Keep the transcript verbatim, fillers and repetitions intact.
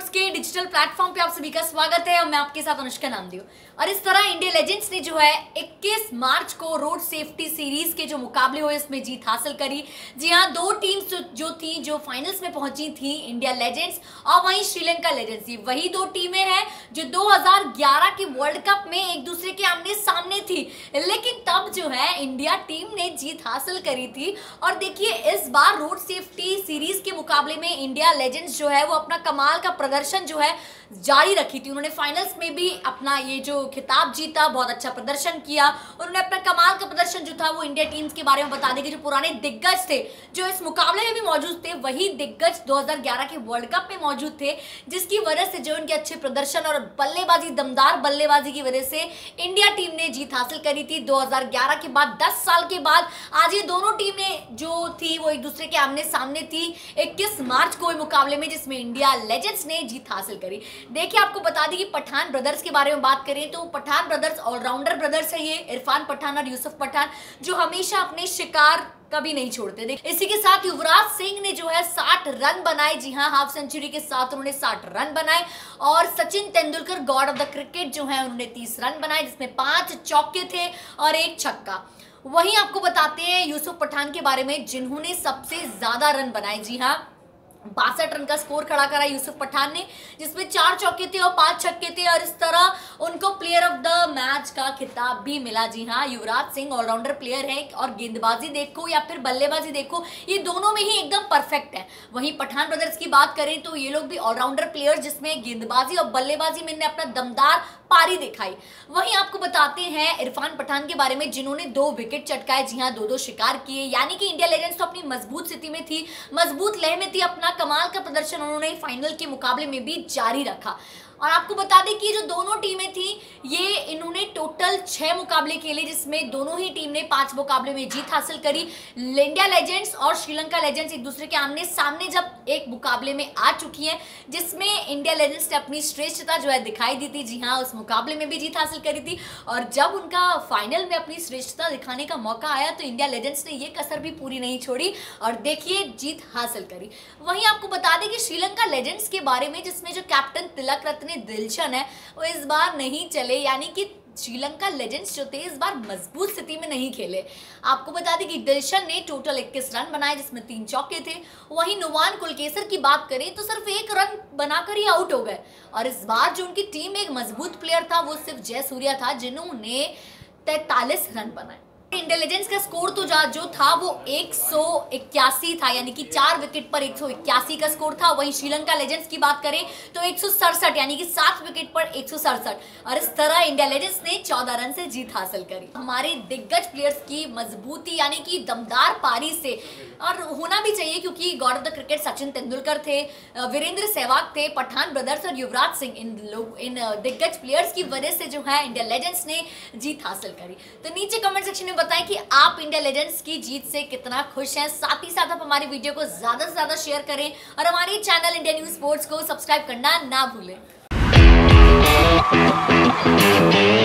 Sports के digital platform पे आप सभी का स्वागत है और मैं आपके साथ अनुष्का नामदेव। और इस तरह इंडिया लेजेंड्स ने जो है इक्कीस मार्च को रोड सेफ्टी सीरीज के जो मुकाबले हुए उसमें जीत हासिल करी। जी हाँ, दो टीम्स जो थी जो फाइनल्स में पहुंची थी, इंडिया लेजेंड्स और वहीं श्रीलंका लेजेंड्स। ये वही दो टीमें हैं जो दो हज़ार ग्यारह के वर्ल्ड कप में एक दूसरे के आमने सामने थी, लेकिन तब जो है इंडिया टीम ने जीत हासिल करी थी। और देखिए, इस बार रोड सेफ्टी सीरीज के मुकाबले में इंडिया लेजेंड्स जो है वो अपना कमाल का प्रदर्शन जो है जारी रखी थी। उन्होंने फाइनल्स में भी अपना ये जो खिताब जीता, बहुत अच्छा प्रदर्शन किया। उन्होंने अपना कमाल का प्रदर्शन जो था वो इंडिया टीम्स के बारे में बता देंगे। जो पुराने दिग्गज थे जो इस मुकाबले में भी मौजूद थे, वही दिग्गज दो हज़ार ग्यारह के वर्ल्ड कप में मौजूद थे, जिसकी वजह से जो उनके अच्छे प्रदर्शन और बल्लेबाजी, दमदार बल्लेबाजी की वजह से इंडिया टीम ने जीत हासिल करी थी। दो हज़ार ग्यारह के बाद दस साल के बाद आज ये दोनों टीमें जो थी वो एक दूसरे के आमने सामने थी इक्कीस मार्च को मुकाबले में, जिसमें इंडिया लेजेंड्स ने जीत हासिल करी। देखिए, आपको बता दें कि पठान ब्रदर्स के बारे में बात करें तो पठान ब्रदर्स ऑलराउंडर ब्रदर्स है। ये इरफान पठान और यूसुफ पठान जो हमेशा अपने शिकार कभी नहीं छोड़ते। देख, इसी के साथ युवराज सिंह ने जो है साठ रन बनाए। जी हाँ, हाफ सेंचुरी के साथ उन्होंने साठ रन बनाए। और Sachin Tendulkar, god of the cricket जो है, उन्होंने तीस रन बनाए, जिसमें पांच चौके थे और एक छक्का। वहीं आपको बताते हैं यूसुफ पठान के बारे में, जिन्होंने सबसे ज्यादा रन बनाए। जी हाँ, बासठ रन का स्कोर खड़ा करा यूसुफ पठान ने, जिसमें चार चौके थे और पांच छक्के थे। और इस तरह उनको प्लेयर ऑफ द मैच का खिताब भी मिला। जी हाँ, युवराज सिंह ऑलराउंडर प्लेयर है और गेंदबाजी देखो या फिर बल्लेबाजी देखो, ये दोनों में ही एकदम परफेक्ट है। वहीं पठान ब्रदर्स की बात करें तो ये लोग भी ऑलराउंडर प्लेयर, जिसमें गेंदबाजी और बल्लेबाजी में इन्हें अपना दमदार पारी दिखाई। वहीं आपको बताते हैं इरफान पठान के बारे में, जिन्होंने दो विकेट चटकाए। जी हाँ, दो दो शिकार किए, यानी कि इंडिया लेजेंड्स तो अपनी मजबूत स्थिति में थी, मजबूत लय में थी। अपना कमाल का प्रदर्शन उन्होंने फाइनल के मुकाबले में भी जारी रखा। और आपको बता दें कि जो दोनों टीमें थी ये इन्होंने टोटल छह मुकाबले खेले, जिसमें दोनों ही टीम ने पांच मुकाबले में जीत हासिल करी। इंडिया लेजेंड्स और श्रीलंका लेजेंड्स एक दूसरे के आमने सामने जब एक मुकाबले में आ चुकी हैं, जिसमें इंडिया लेजेंड्स ने अपनी श्रेष्ठता जो है दिखाई दी थी। जी हाँ, उस मुकाबले में भी जीत हासिल करी थी। और जब उनका फाइनल में अपनी श्रेष्ठता दिखाने का मौका आया तो इंडिया लेजेंड्स ने ये कसर भी पूरी नहीं छोड़ी और देखिए जीत हासिल करी। वहीं आपको बता दें कि श्रीलंका लेजेंड्स के बारे में, जिसमें जो कैप्टन तिलक रत्ने दिलशन है, वो इस बार नहीं चले, यानी कि श्रीलंका लेजेंड्स जो थे इस बार मजबूत स्थिति में नहीं खेले। आपको बता दें कि दिलशन ने टोटल इक्कीस रन बनाए, जिसमें तीन चौके थे। वहीं नुवान कुलकेसर की बात करें तो सिर्फ एक रन बनाकर ही आउट हो गए। और इस बार जो उनकी टीम में एक मजबूत प्लेयर था वो सिर्फ जयसूर्या था, जिन्होंने तैतालीस रन बनाए। इंडिया लेजेंड्स का स्कोर तो जो था वो एक सौ इक्यासी था, यानी कि चार विकेट पर एक सौ इक्यासी का स्कोर था। वहीं श्रीलंका लेजेंड्स की बात करें तो एक सौ सड़सठ, यानी कि सात विकेट पर एक सौ सड़सठ। और इस तरह इंडिया लेजेंड्स ने चौदह रन से जीत हासिल करी। हमारे दिग्गज प्लेयर्स की मजबूती, यानी कि दमदार पारी से, और होना भी चाहिए क्योंकि god of the cricket Sachin Tendulkar थे, वीरेंद्र सहवाग थे, पठान ब्रदर्स और युवराज सिंह, इन लोग इन दिग्गज प्लेयर्स की वजह से जो है इंडिया लेजेंड्स ने जीत हासिल करी। तो नीचे कमेंट सेक्शन में बताएं कि आप इंडिया लेजेंड्स की जीत से कितना खुश हैं। साथ ही साथ आप हमारी वीडियो को ज्यादा से ज्यादा शेयर करें और हमारे चैनल इंडिया न्यूज स्पोर्ट्स को सब्सक्राइब करना ना भूलें।